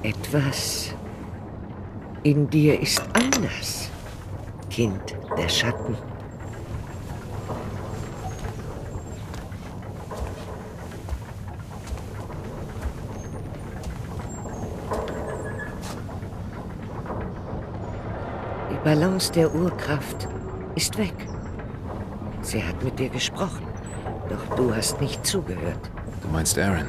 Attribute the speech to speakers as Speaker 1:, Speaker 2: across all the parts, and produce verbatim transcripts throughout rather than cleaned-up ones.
Speaker 1: Etwas in dir ist anders, Kind der Schatten. Die Balance der Urkraft ist weg. Sie hat mit dir gesprochen, doch du hast nicht zugehört.
Speaker 2: Du meinst Aaron?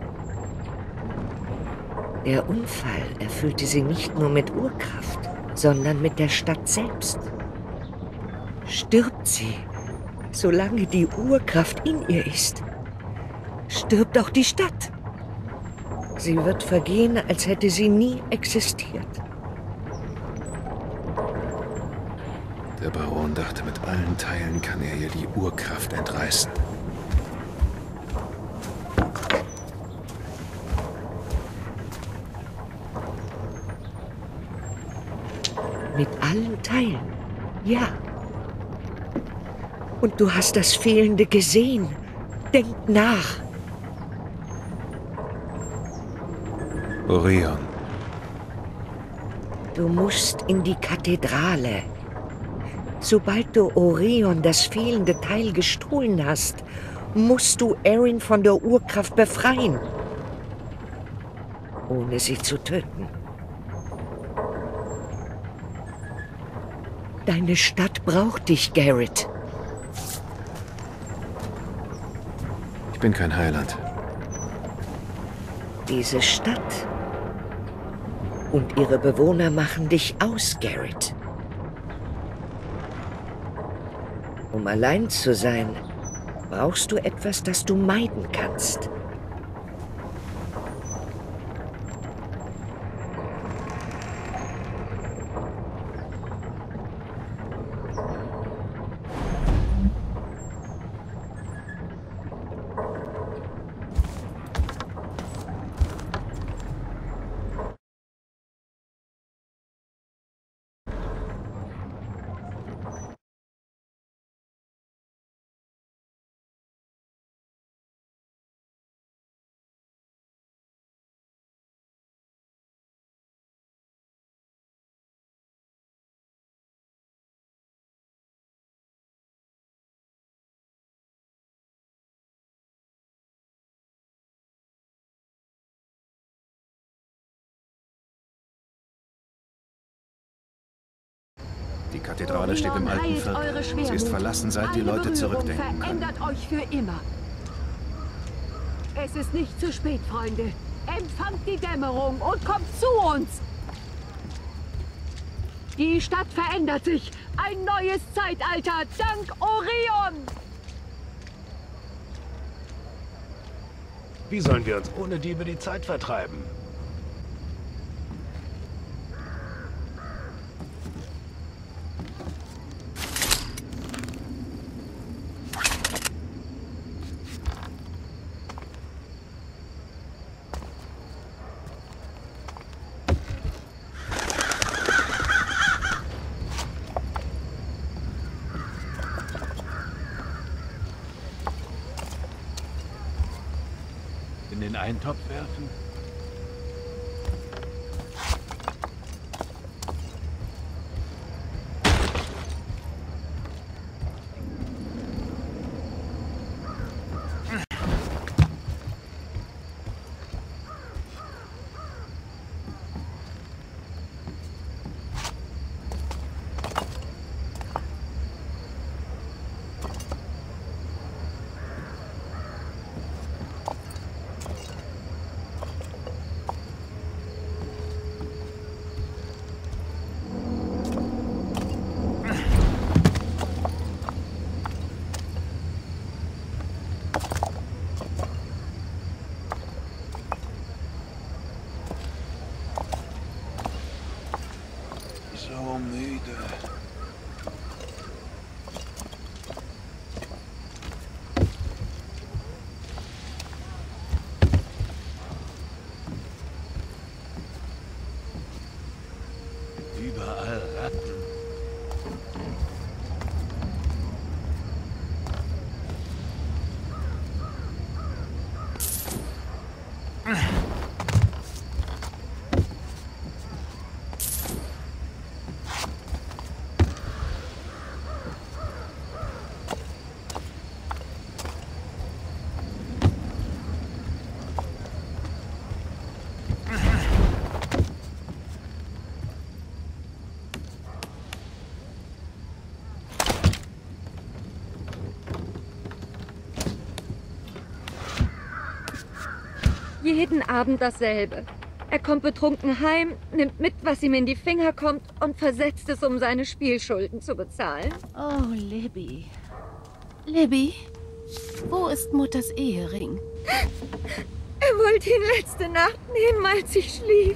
Speaker 1: Der Unfall erfüllte sie nicht nur mit Urkraft, sondern mit der Stadt selbst. Stirbt sie, solange die Urkraft in ihr ist, stirbt auch die Stadt. Sie wird vergehen, als hätte sie nie existiert.
Speaker 2: Der Baron dachte, mit allen Teilen kann er ihr die Urkraft entreißen.
Speaker 1: Mit allen Teilen, ja. Und du hast das Fehlende gesehen. Denk nach.
Speaker 2: Orion.
Speaker 1: Du musst in die Kathedrale. Sobald du Orion das fehlende Teil gestohlen hast, musst du Erin von der Urkraft befreien. Ohne sie zu töten. Deine Stadt braucht dich, Garrett.
Speaker 2: Ich bin kein Heiland.
Speaker 1: Diese Stadt und ihre Bewohner machen dich aus, Garrett. Um allein zu sein, brauchst du etwas, das du meiden kannst.
Speaker 2: Die Kathedrale steht im alten Viertel. Sie ist verlassen, seit die Leute zurückdenken können.
Speaker 3: Verändert euch für immer. Es ist nicht zu spät, Freunde. Empfangt die Dämmerung und kommt zu uns. Die Stadt verändert sich. Ein neues Zeitalter, dank Orion.
Speaker 4: Wie sollen wir uns ohne Diebe die Zeit vertreiben? In den Eintopf werfen?
Speaker 5: jeden Abend dasselbe. Er kommt betrunken heim, nimmt mit, was ihm in die Finger kommt und versetzt es, um seine Spielschulden zu bezahlen.
Speaker 6: Oh, Libby. Libby, wo ist Mutters Ehering?
Speaker 5: Er wollte ihn letzte Nacht nehmen, als ich schlief.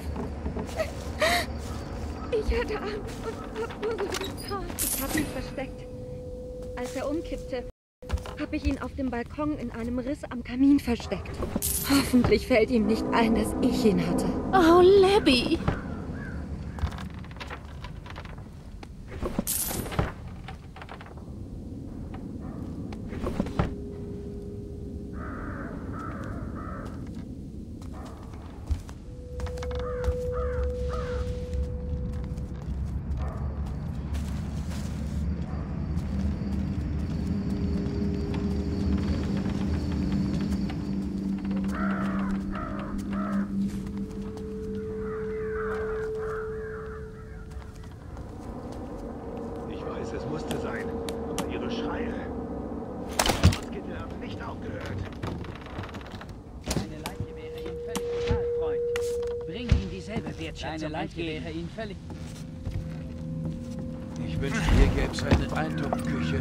Speaker 5: Ich hatte Angst und hab nur so getan. Ich hab ihn versteckt. Als er umkippte, hab ich ihn auf dem Balkon in einem Riss am Kamin versteckt. Hoffentlich fällt ihm nicht ein, dass ich ihn hatte.
Speaker 6: Oh, Libby.
Speaker 4: Es musste sein. Aber ihre Schreie. Kinder haben nicht aufgehört.
Speaker 7: Deine Leiche wäre Ihnen völlig egal, Freund. Bring ihm dieselbe Wertschätzung. Deine Leiche wäre Ihnen völlig...
Speaker 4: Ich wünschte, hier gäbe es eine Eintopfküche.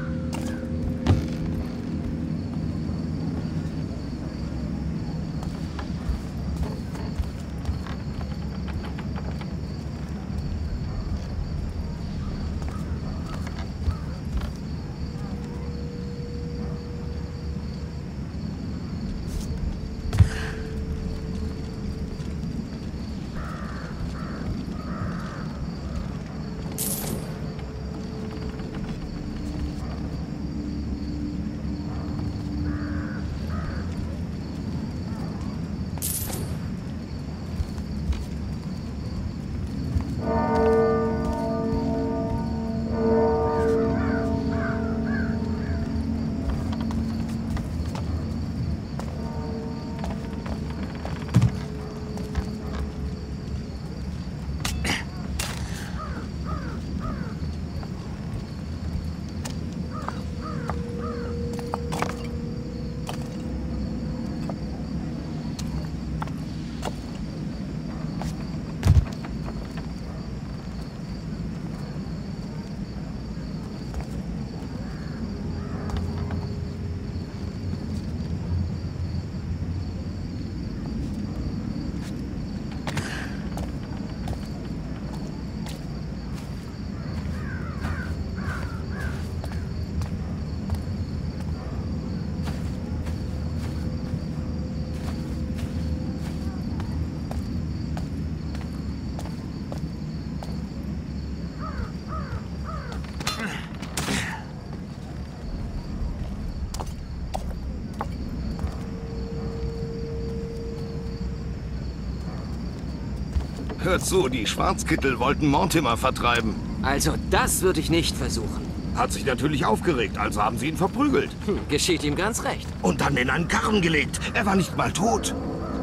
Speaker 8: Hört zu, die Schwarzkittel wollten Mortimer vertreiben.
Speaker 9: Also das würde ich nicht versuchen.
Speaker 8: Hat sich natürlich aufgeregt, also haben sie ihn verprügelt.
Speaker 9: Hm, geschieht ihm ganz recht.
Speaker 8: Und dann in einen Karren gelegt. Er war nicht mal tot.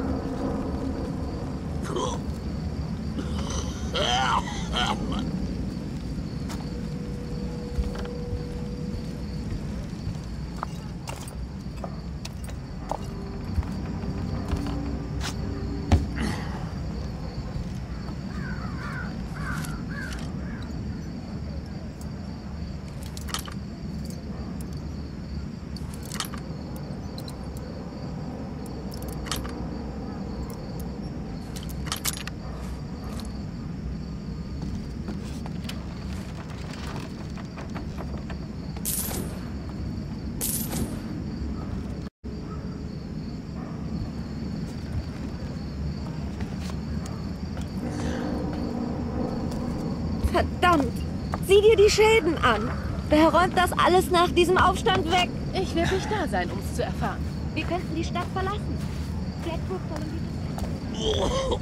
Speaker 5: Verdammt! Sieh dir die Schäden an! Wer räumt das alles nach diesem Aufstand weg?
Speaker 6: Ich werde nicht da sein, um es zu erfahren.
Speaker 5: Wir könnten die Stadt verlassen. Blackwood wollen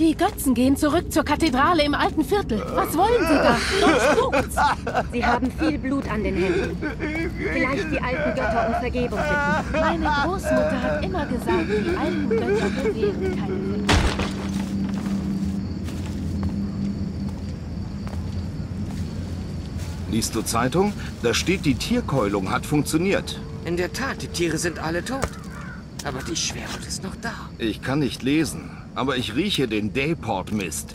Speaker 6: Die Götzen gehen zurück zur Kathedrale im alten Viertel. Was wollen sie da? Los, sucht's!
Speaker 5: Sie haben viel Blut an den Händen. Vielleicht die alten Götter um Vergebung bitten.
Speaker 6: Meine Großmutter hat immer gesagt, die alten Götter gewähren keine Vergebung.
Speaker 8: Liest du Zeitung? Da steht, die Tierkeulung hat funktioniert.
Speaker 9: In der Tat, die Tiere sind alle tot. Aber die Schwermut ist noch da.
Speaker 8: Ich kann nicht lesen, aber ich rieche den Dayport-Mist.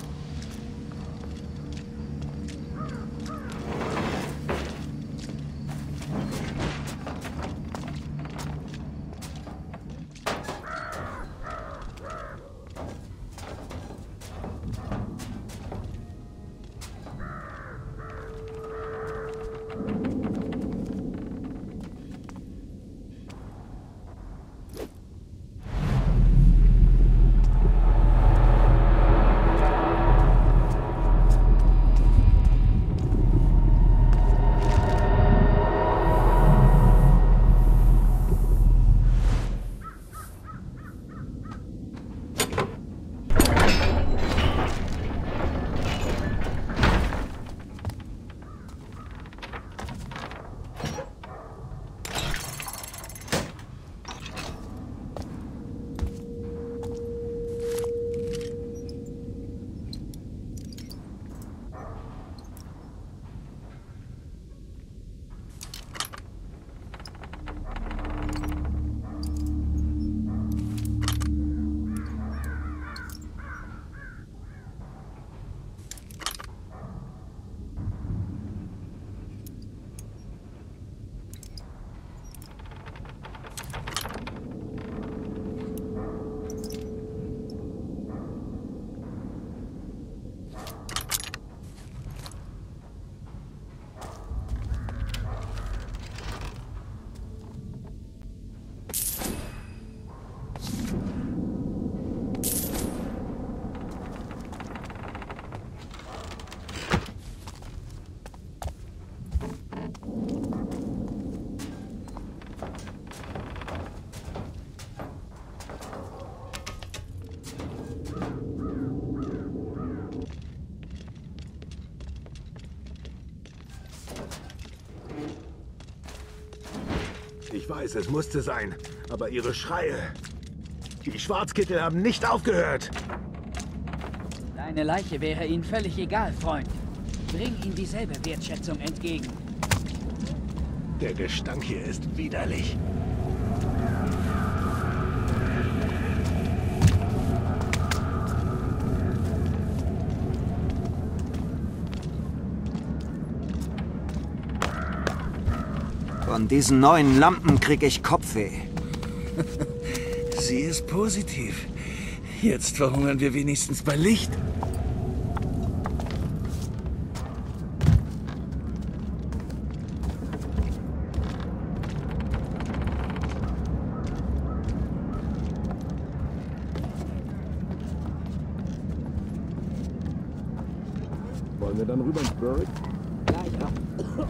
Speaker 4: Ich weiß, es musste sein, aber ihre Schreie... Die Schwarzkittel haben nicht aufgehört.
Speaker 7: Deine Leiche wäre ihnen völlig egal, Freund. Bring ihnen dieselbe Wertschätzung entgegen.
Speaker 4: Der Gestank hier ist widerlich.
Speaker 10: Von diesen neuen Lampen krieg ich Kopfweh.
Speaker 11: Sie ist positiv. Jetzt verhungern wir wenigstens bei Licht.
Speaker 4: Wollen wir dann rüber ins Burrick?
Speaker 7: Gleich ab.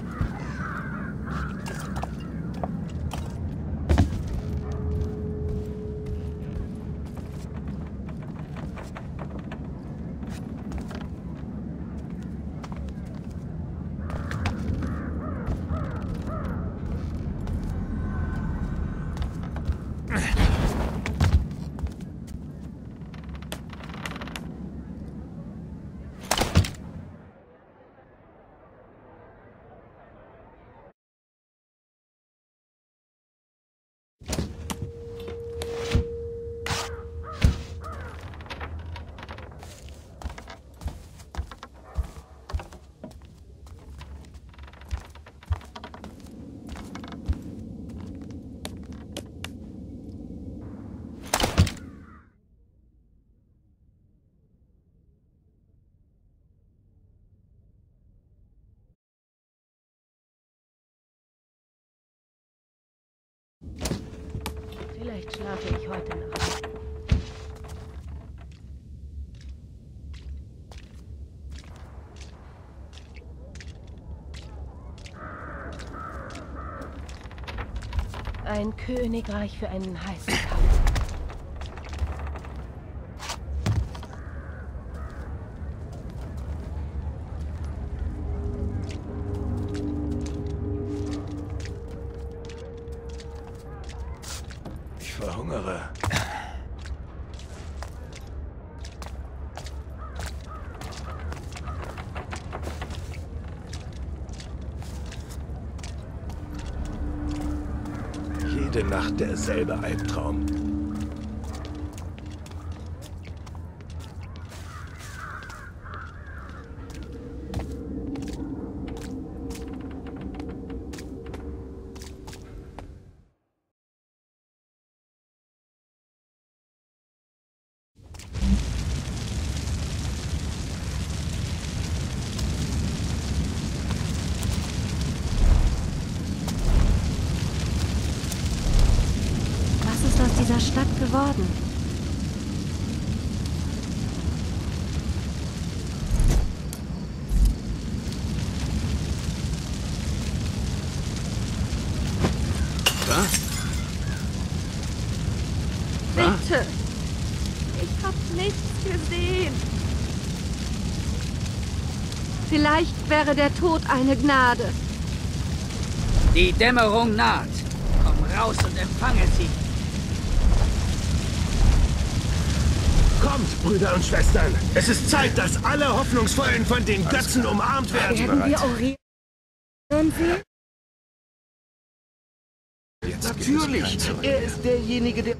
Speaker 6: Vielleicht schlafe ich heute Nacht. Ein Königreich für einen heißen Kampf.
Speaker 4: verhungere. Jede Nacht derselbe Albtraum.
Speaker 5: Dieser Stadt geworden.
Speaker 8: Was?
Speaker 5: Bitte! Ich hab nichts gesehen. Vielleicht wäre der Tod eine Gnade.
Speaker 7: Die Dämmerung naht. Komm raus und empfange sie.
Speaker 4: Kommt, Brüder und Schwestern! Es ist Zeit, dass alle Hoffnungsvollen von den Götzen umarmt werden!
Speaker 5: Werden wir Orion sehen?
Speaker 8: Natürlich! Er ist derjenige, der...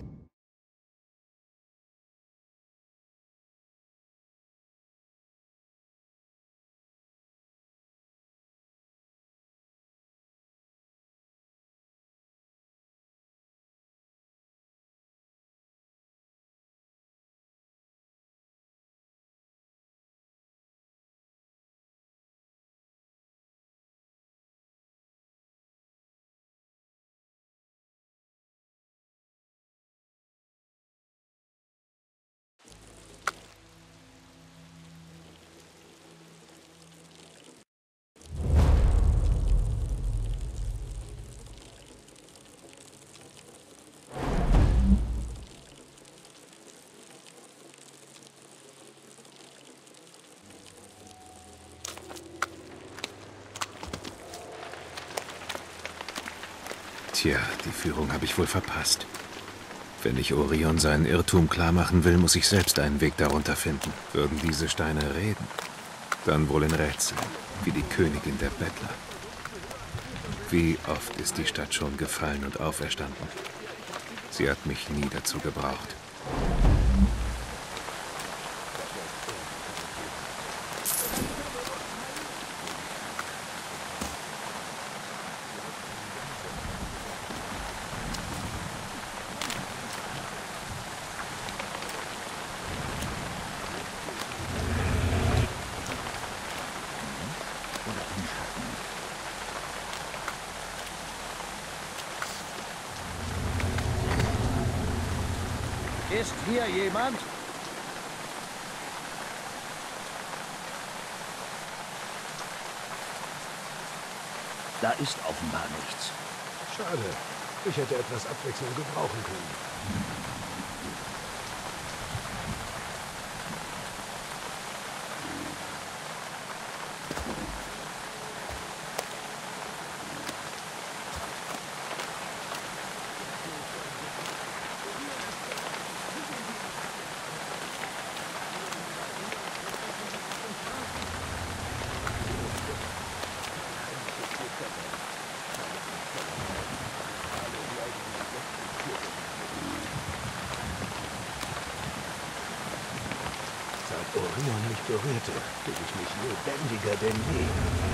Speaker 2: Tja, die Führung habe ich wohl verpasst. Wenn ich Orion seinen Irrtum klarmachen will, muss ich selbst einen Weg darunter finden. Würden diese Steine reden? Dann wohl in Rätseln, wie die Königin der Bettler. Wie oft ist die Stadt schon gefallen und auferstanden? Sie hat mich nie dazu gebraucht.
Speaker 4: Ist hier jemand?
Speaker 12: Da ist offenbar nichts.
Speaker 4: Schade. Ich hätte etwas Abwechslung gebrauchen können. Seit Orion mich berührte, bin ich mich lebendiger denn je.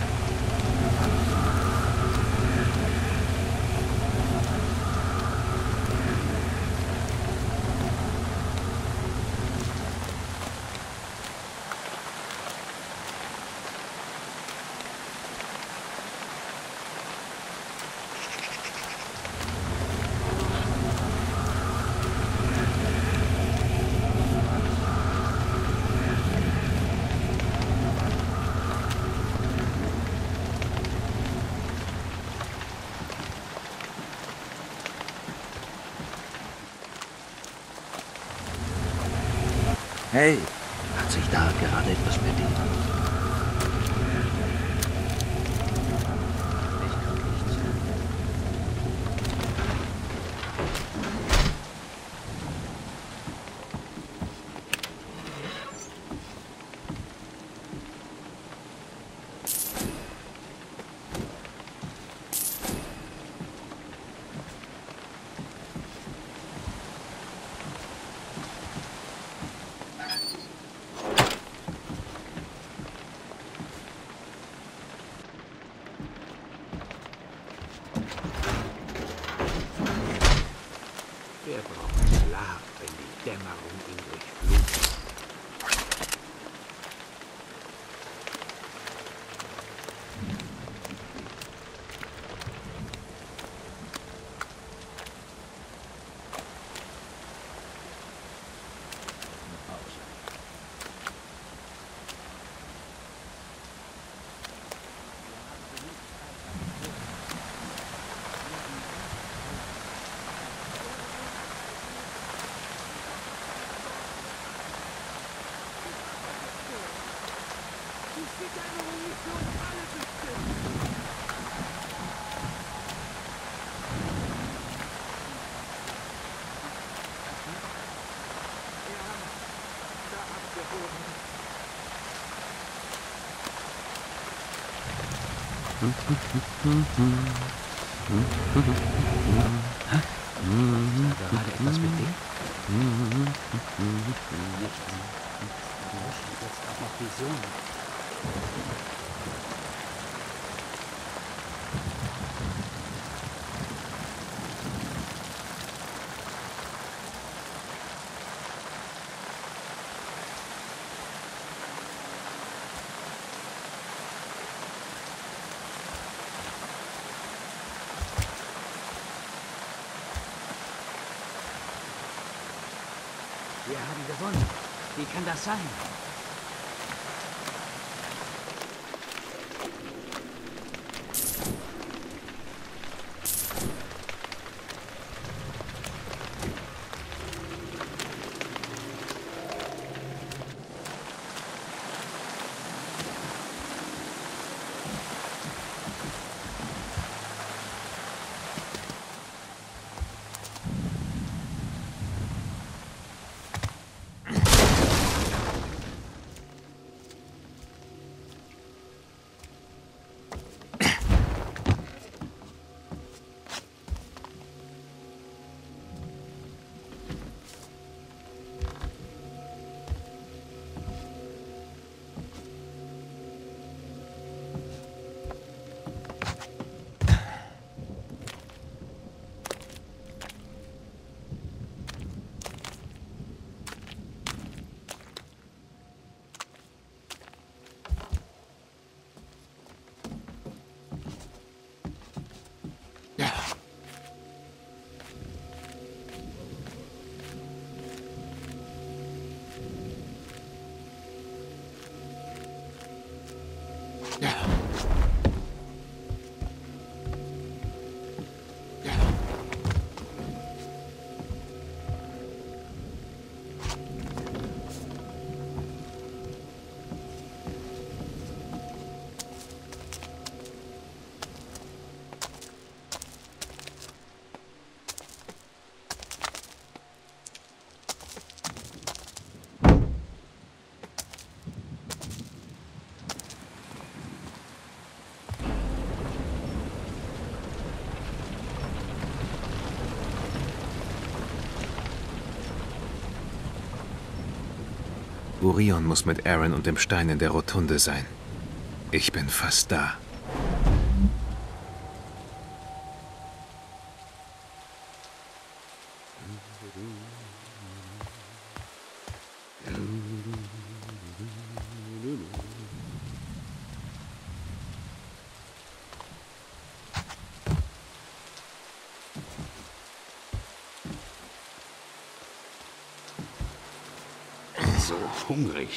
Speaker 12: Hey, hat sich da gerade etwas bewegt? Er braucht Schlaf, wenn die Dämmerung ihn durchflutet.
Speaker 7: Ist da gerade etwas mit dir? Jetzt auch noch Visionen. Wir haben gewonnen. Wie kann das sein?
Speaker 2: Orion muss mit Aaron und dem Stein in der Rotunde sein. Ich bin fast da.
Speaker 12: So hungrig.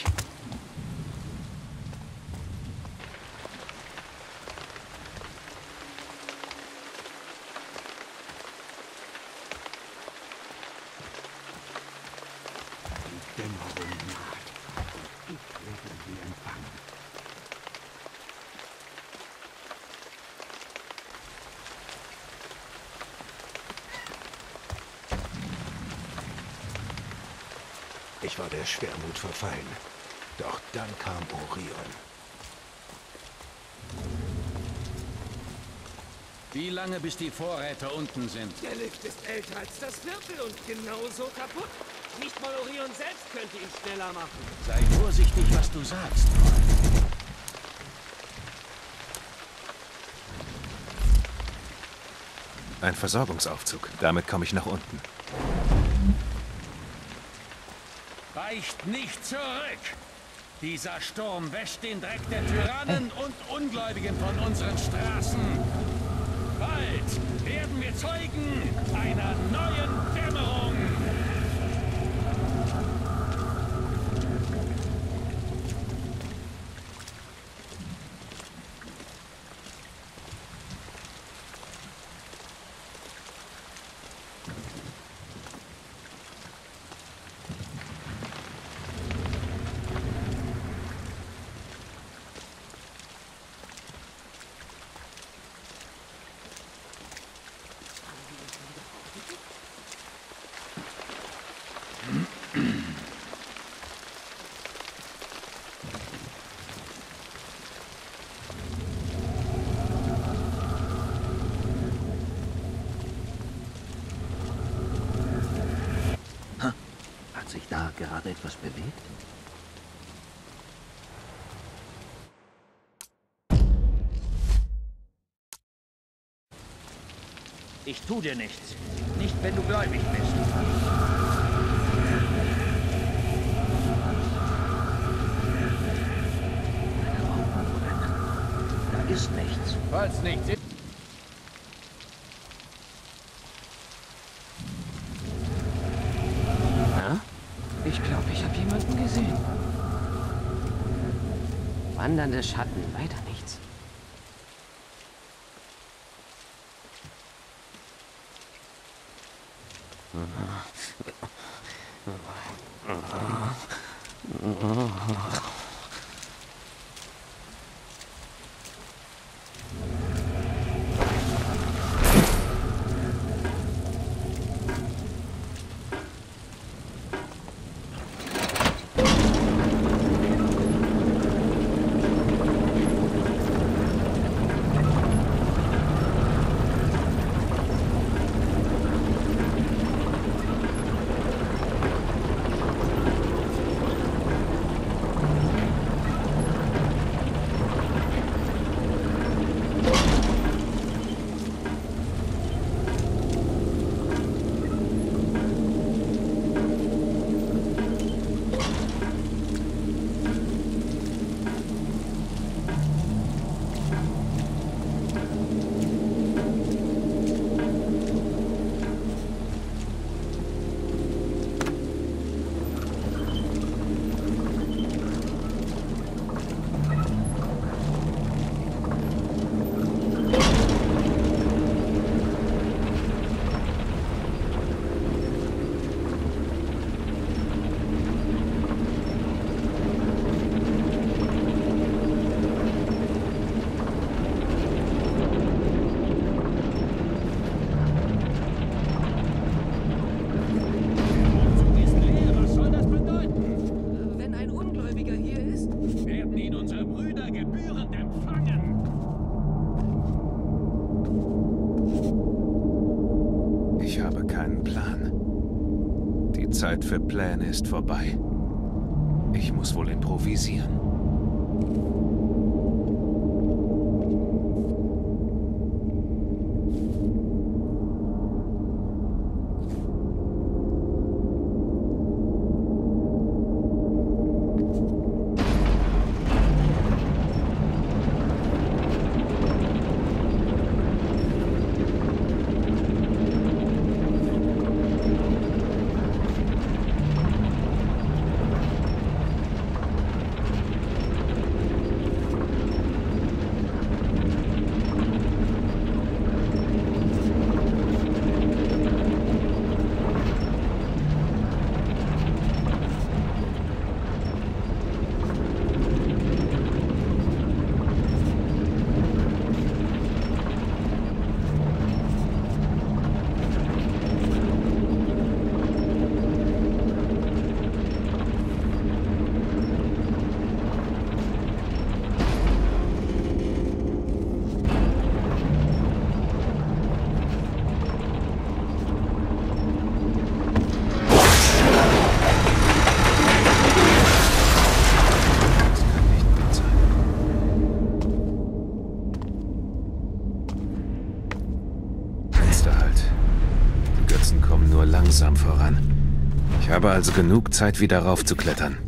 Speaker 12: Die Dämmerung naht und ich werde sie empfangen. Ich war der Schwermut verfallen. Doch dann kam Orion.
Speaker 13: Wie lange, bis die Vorräte unten sind?
Speaker 14: Der Lift ist älter als das Viertel und genauso kaputt. Nicht mal Orion selbst könnte ihn schneller machen.
Speaker 13: Sei vorsichtig, was du sagst.
Speaker 2: Ein Versorgungsaufzug. Damit komme ich nach unten.
Speaker 13: weicht nicht zurück. Dieser Sturm wäscht den Dreck der Tyrannen und Ungläubigen von unseren Straßen. Bald werden wir Zeugen einer neuen Dämmerung.
Speaker 15: Hat sich da gerade etwas bewegt?
Speaker 7: Ich tu dir nichts. Nicht, wenn du gläubig bist.
Speaker 15: Da ist nichts.
Speaker 7: Falls nichts ist.
Speaker 15: Na? Ich glaube, ich habe jemanden gesehen. Wandernde Schatten, weiter nichts.
Speaker 2: Die Zeit für Pläne ist vorbei. Ich muss wohl improvisieren. Langsam voran. Ich habe also genug Zeit, wieder raufzuklettern.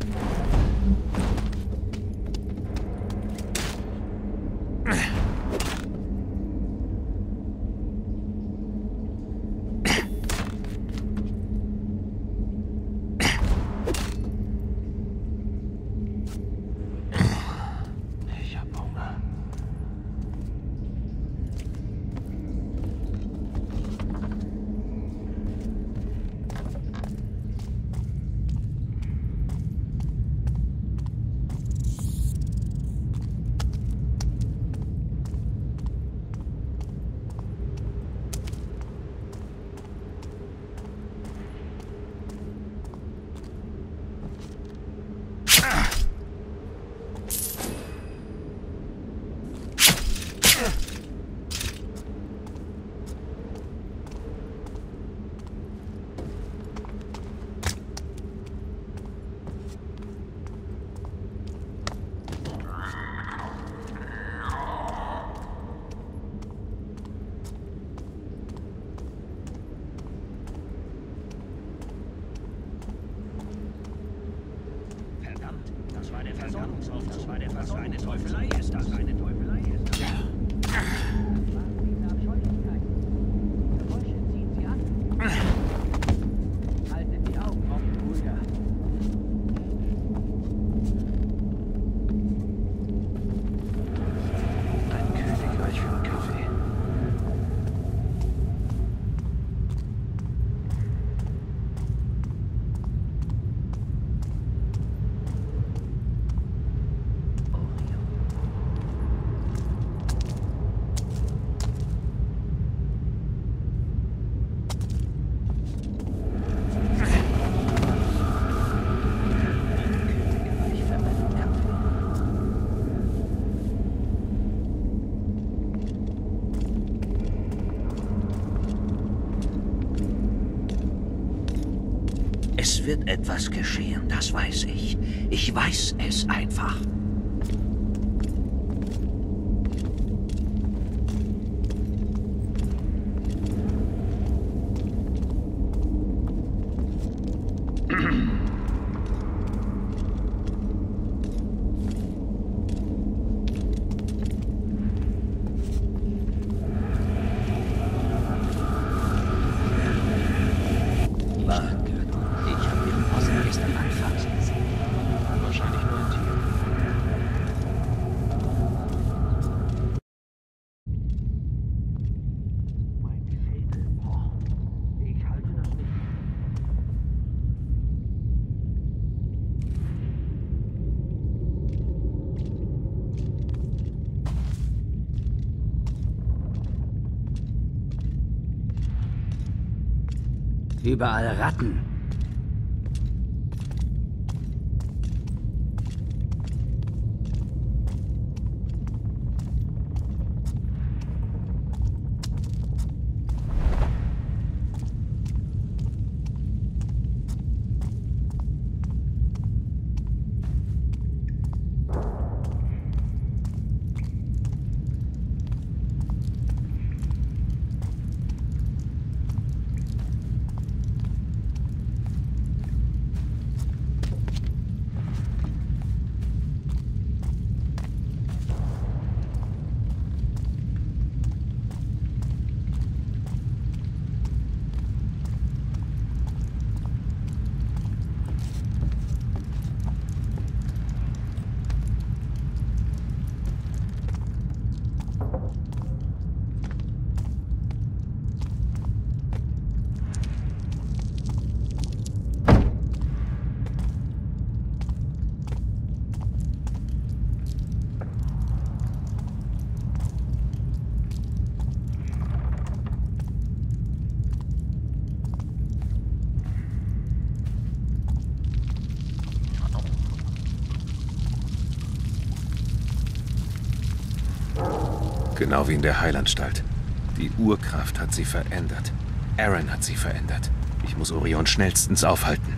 Speaker 16: Das war der Vers. Eine Teufelei ist das. Eine Teufelei ist das. Geräusche ziehen sie an. Haltet die Augen offen, Brüder.
Speaker 15: Ein Königreich für einen Kaffee.
Speaker 9: Es wird etwas geschehen, das weiß ich. Ich weiß es einfach. Überall Ratten.
Speaker 2: Genau wie in der Heilanstalt. Die Urkraft hat sie verändert. Aaron hat sie verändert. Ich muss Orion schnellstens aufhalten.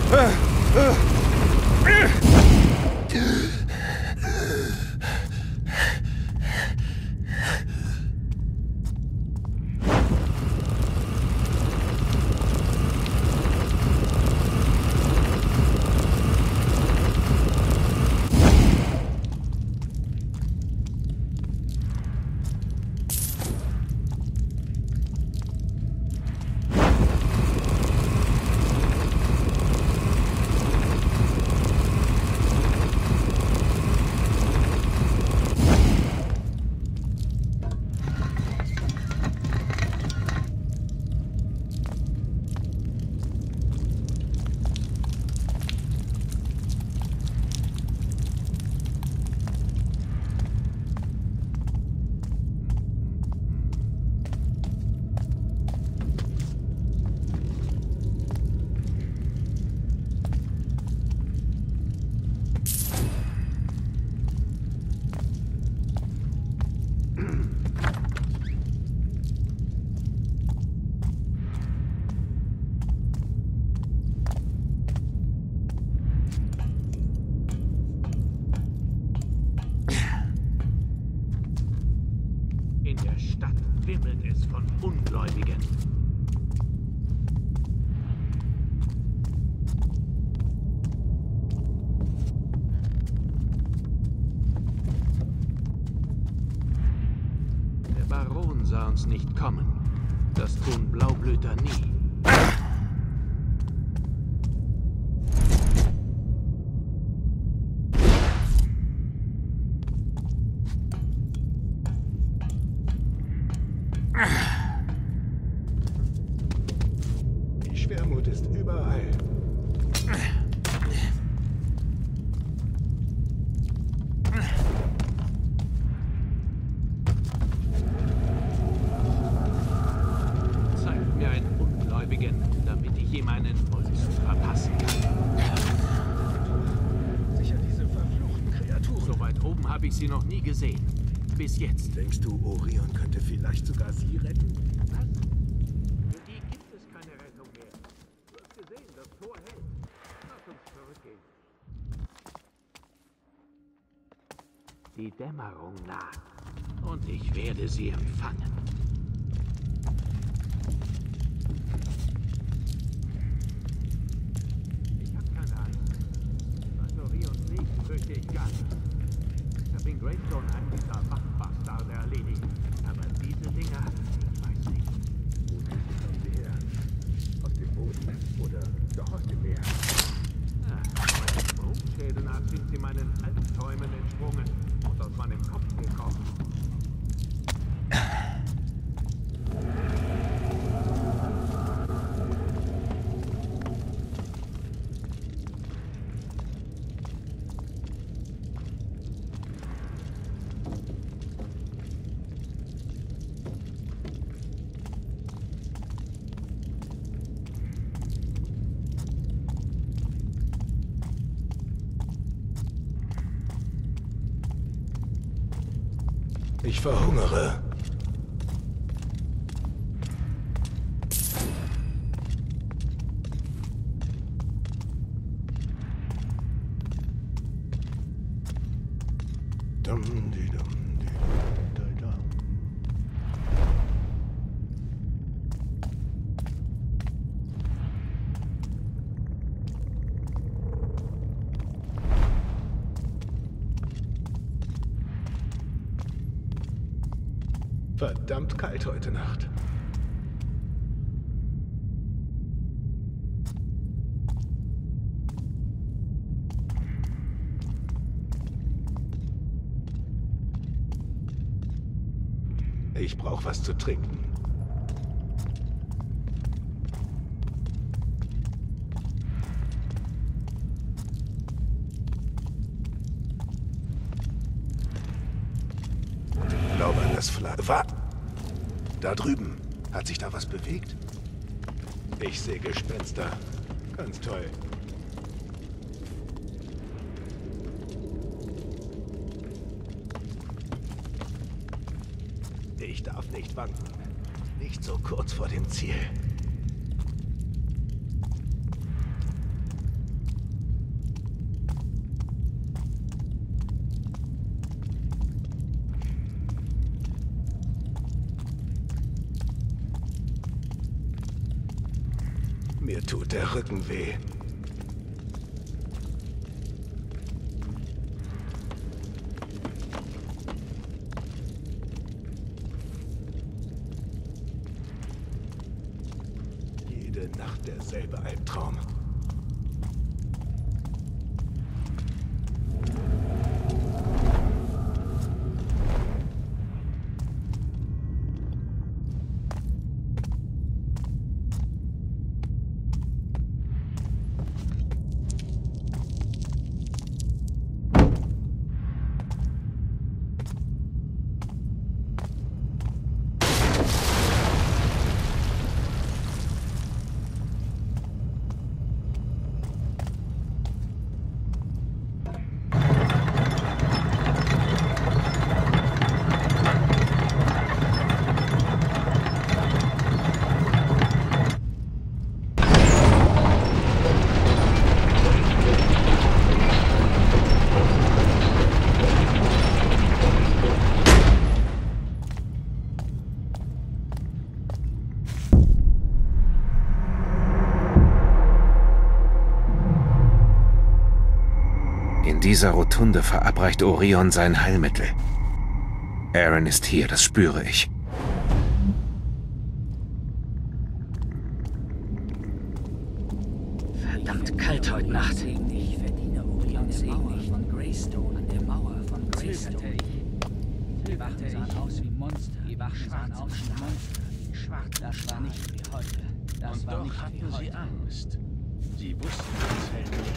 Speaker 4: In der Stadt wimmelt es von Ungläubigen. Der Baron sah uns nicht kommen. Das tun Blaublüter nie.
Speaker 12: Die Schwermut ist überall.
Speaker 4: Zeigt mir einen Ungläubigen, damit ich ihm einen Ulst verpassen kann.
Speaker 12: Sicher diese verfluchten Kreaturen.
Speaker 4: So weit oben habe ich sie noch nie gesehen. Bis jetzt.
Speaker 12: Denkst du, Orion könnte vielleicht sogar sie retten?
Speaker 4: Was? Für die gibt es keine Rettung mehr. Du hast gesehen, das Tor hält. Lass uns zurückgehen. Die Dämmerung naht. Und ich werde sie empfangen. Ich habe keine Angst. Seit Orions Segen fürchte ich gar nicht. Ich habe in Greystone einen dieser Wachbastarde erledigt. Aber diese Dinger, ich weiß nicht.
Speaker 12: Wo kommen sie her? Aus dem Boden oder doch aus dem Meer?
Speaker 4: Ah, bei den Bruchschädeln nach sind sie meinen Albträumen entsprungen und aus meinem Kopf gekrochen.
Speaker 12: Ich verhungere. Dum, di, dum, di, da, da. Verdammt kalt heute Nacht. Ich brauche was zu trinken. Ich glaube an das Fleisch. Da drüben. Hat sich da was bewegt? Ich sehe Gespenster. Ganz toll. Ich darf nicht wanken. Nicht so kurz vor dem Ziel. Mir tut der Rücken weh. Jede Nacht derselbe Albtraum.
Speaker 2: In dieser Rotunde verabreicht Orion sein Heilmittel. Aaron ist hier, das spüre ich.
Speaker 7: Verdammt kalt heute Nacht. Ich verdiene Orion Segen von Greystone an der Mauer von Greystone. Die Wachen sahen aus wie Monster. Die Wachen sahen aus wie Monster. Schwarz, das war nicht wie heute. Das
Speaker 13: Und
Speaker 7: war
Speaker 13: doch
Speaker 7: nicht
Speaker 13: hatten
Speaker 7: wie
Speaker 13: sie
Speaker 7: heute.
Speaker 13: Angst. Sie wussten, es hält nicht.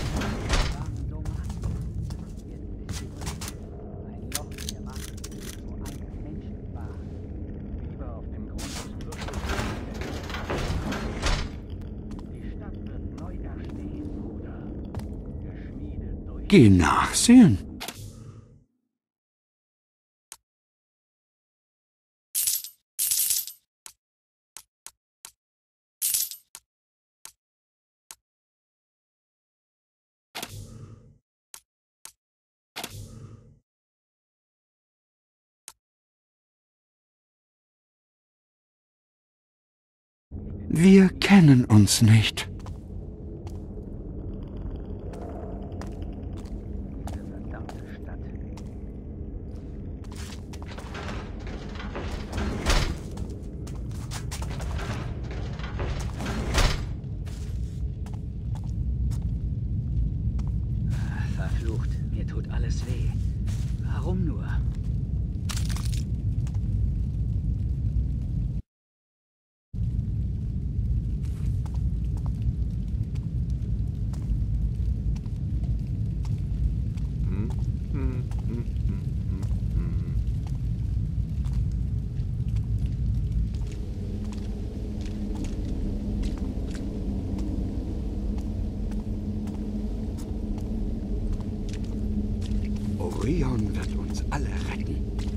Speaker 7: Ein Loch in der Wand, wo einst Menschen waren. Lieber auf dem Grund des Flusses. Die Stadt wird neu erstehen, Bruder. Geschmiedet durch...
Speaker 11: Geh nachsehen. Wir kennen uns nicht.
Speaker 7: Diese verdammte Stadt. Verflucht, mir tut alles weh. Warum nur?
Speaker 11: Orion wird uns alle retten.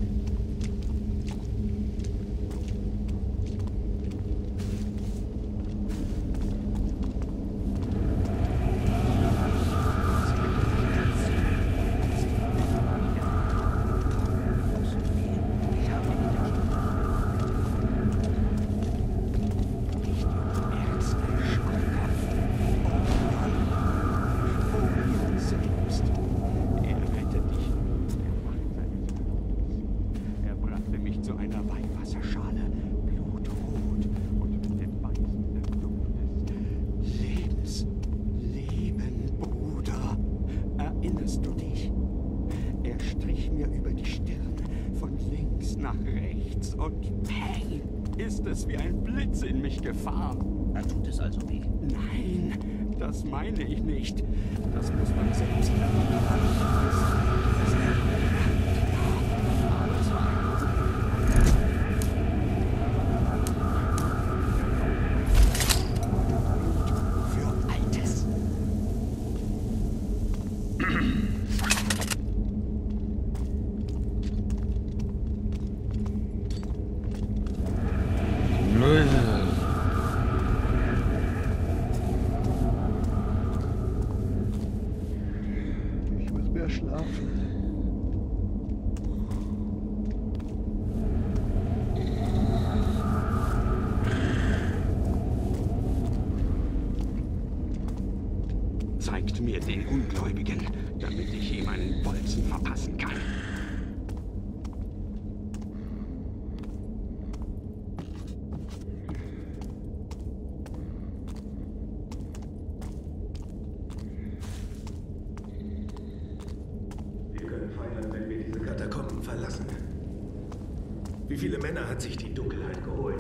Speaker 17: Wie ein Blitz in mich gefahren.
Speaker 16: Dann tut es also weh.
Speaker 17: Nein, das meine ich nicht. Das muss man selbst lernen. Für Altes.
Speaker 12: Ich muss mehr schlafen.
Speaker 17: Zeigt mir den Ungläubigen, damit ich ihm einen Bolzen verpassen kann.
Speaker 12: Wir können feiern, wenn wir diese Katakomben verlassen. Wie viele Männer hat sich die Dunkelheit geholt?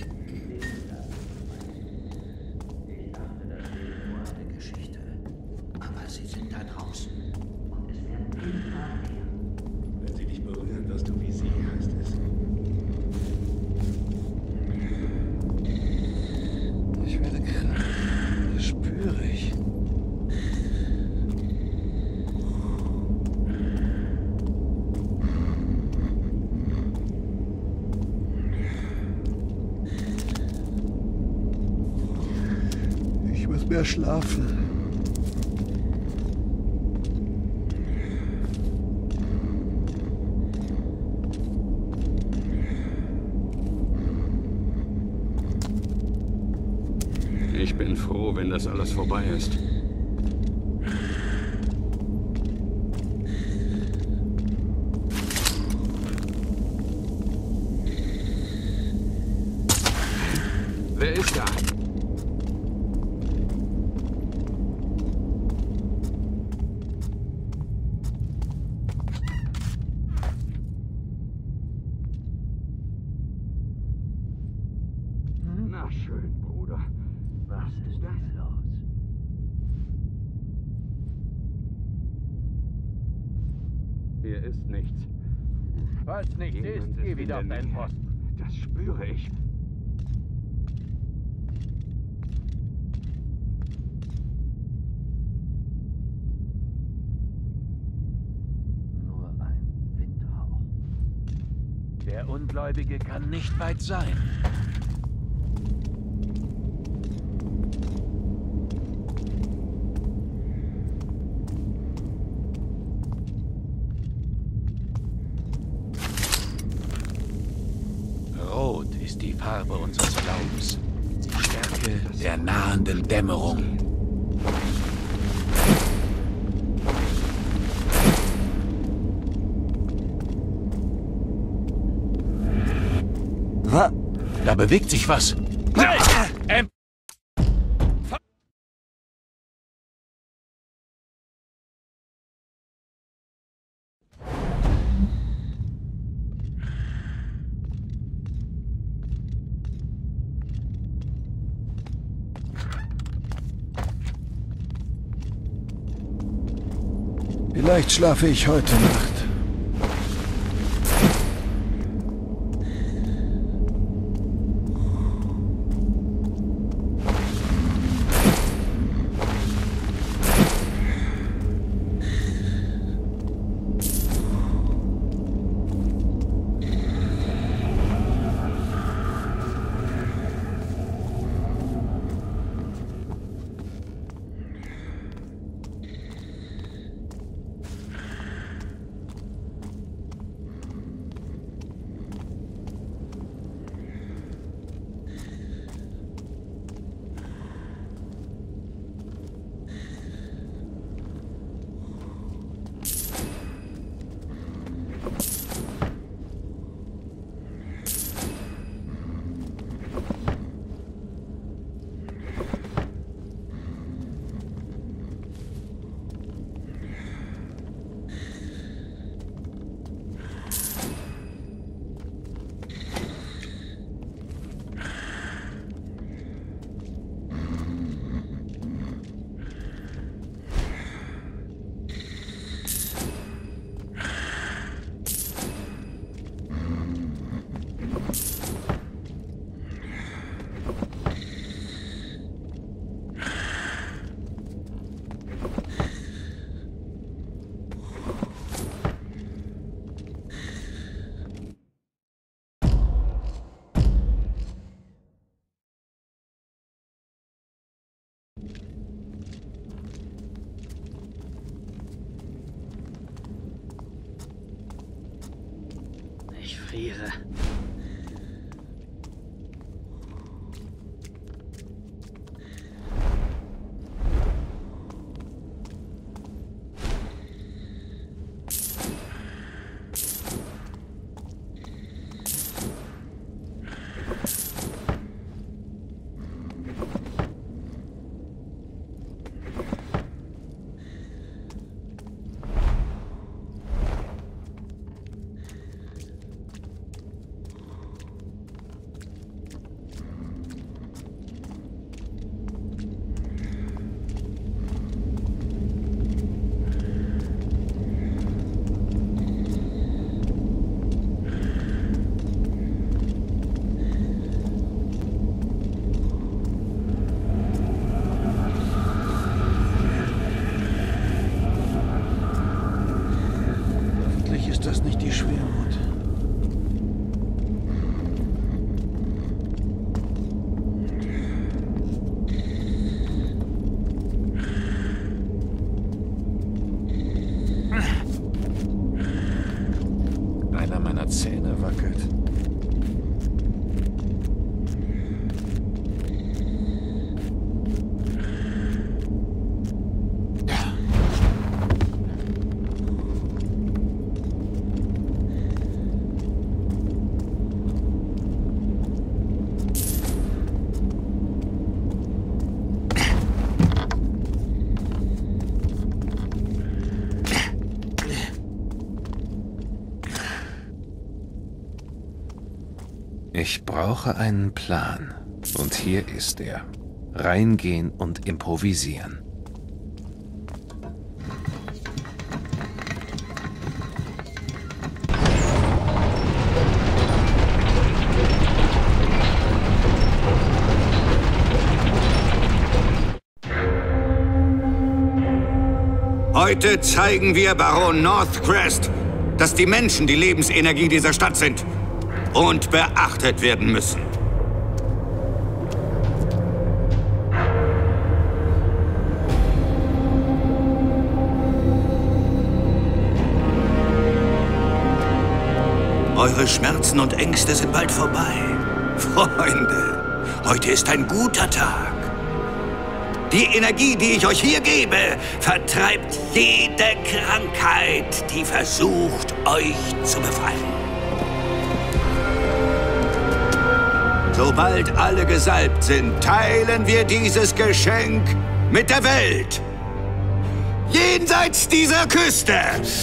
Speaker 7: Sie sind da draußen. Und es werden viele passieren.
Speaker 12: Wenn sie dich berühren, wirst du wie sie, heißt es.
Speaker 11: Ich werde krank. Das spüre ich. Ich muss mehr schlafen.
Speaker 17: Ich bin froh, wenn das alles vorbei ist. Wer ist da? Na schön, Bruder.
Speaker 7: Was ist da los?
Speaker 17: Hier ist nichts.
Speaker 13: Falls nichts ist, geh wieder auf deinen Posten.
Speaker 17: Das spüre ich.
Speaker 13: Nur ein Windhauch. Der Ungläubige kann nicht weit sein. Rot ist die Farbe unseres Glaubens. Die Stärke der nahenden Dämmerung.
Speaker 10: Was?
Speaker 13: Da bewegt sich was. Ähm.
Speaker 11: Vielleicht schlafe ich heute Nacht.
Speaker 7: Ich friere.
Speaker 12: einer meiner Zähne wackelt.
Speaker 2: Ich brauche einen Plan. Und hier ist er. Reingehen und improvisieren.
Speaker 8: Heute zeigen wir Baron Northcrest, dass die Menschen die Lebensenergie dieser Stadt sind und beachtet werden müssen. Eure Schmerzen und Ängste sind bald vorbei. Freunde, heute ist ein guter Tag. Die Energie, die ich euch hier gebe, vertreibt jede Krankheit, die versucht, euch zu befallen. Sobald alle gesalbt sind, teilen wir dieses Geschenk mit der Welt. Jenseits dieser Küste.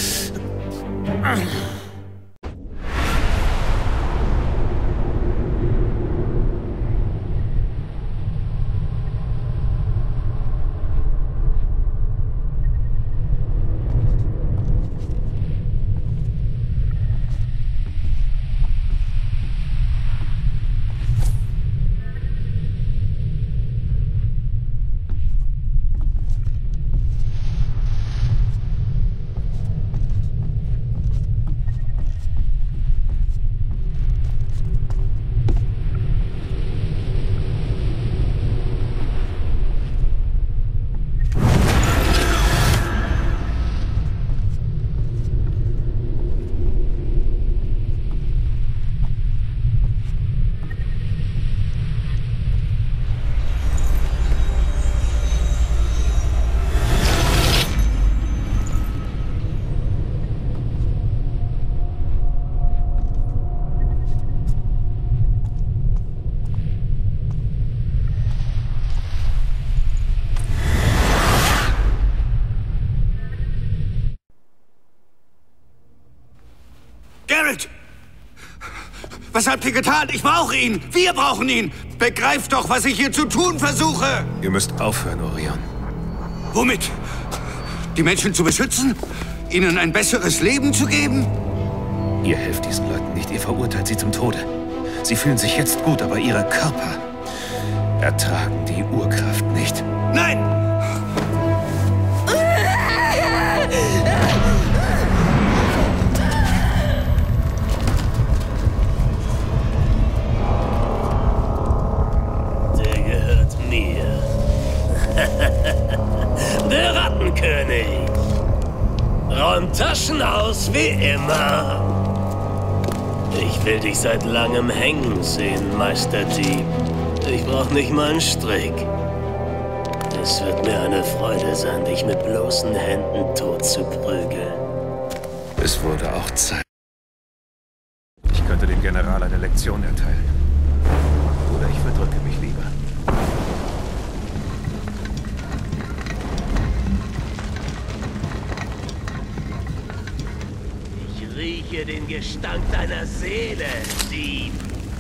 Speaker 8: Garrett! Was habt ihr getan? Ich brauche ihn! Wir brauchen ihn! Begreift doch, was ich hier zu tun versuche!
Speaker 2: Ihr müsst aufhören, Orion.
Speaker 8: Womit? Die Menschen zu beschützen? Ihnen ein besseres Leben zu geben?
Speaker 2: Ihr helft diesen Leuten nicht, ihr verurteilt sie zum Tode. Sie fühlen sich jetzt gut, aber ihre Körper ertragen die Urkraft nicht.
Speaker 8: Nein!
Speaker 18: Der gehört mir. Der Rattenkönig. Räumt Taschen aus wie immer. Ich will dich seit langem hängen sehen, Meisterdieb. Ich brauch nicht mal einen Strick. Es wird mir eine Freude sein, dich mit bloßen Händen tot zu prügeln.
Speaker 2: Es wurde auch Zeit. Ich könnte dem General eine Lektion erteilen. Oder ich verdrücke mich lieber.
Speaker 18: Ich rieche den Gestank deiner Seele, Dieb.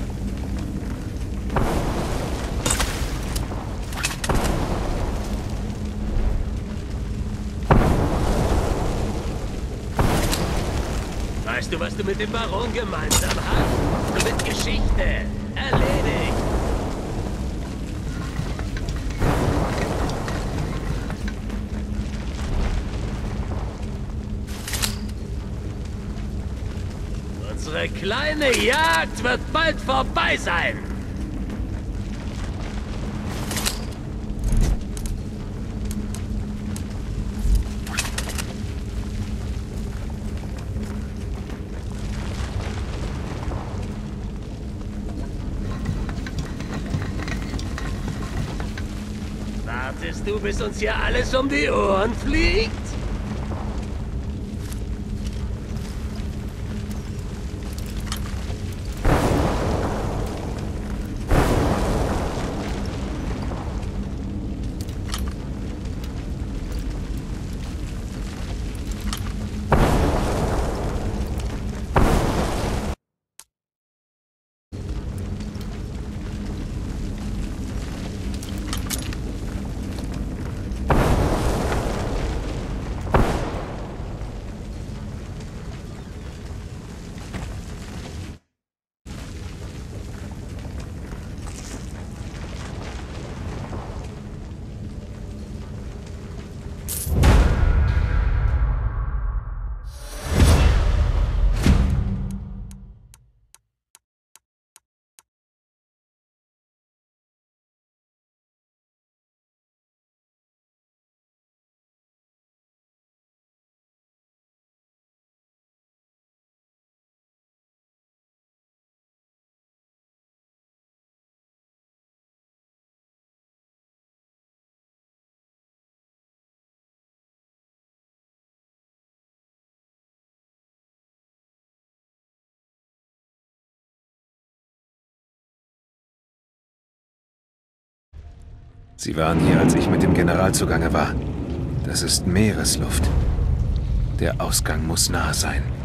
Speaker 18: Weißt du, was du mit dem Baron gemeinsam hast? Du bist Geschichte. Erledigt. Unsere kleine Jagd wird bald vorbei sein. Wartest du, bis uns hier alles um die Ohren fliegt?
Speaker 2: Sie waren hier, als ich mit dem General zugange war. Das ist Meeresluft. Der Ausgang muss nah sein.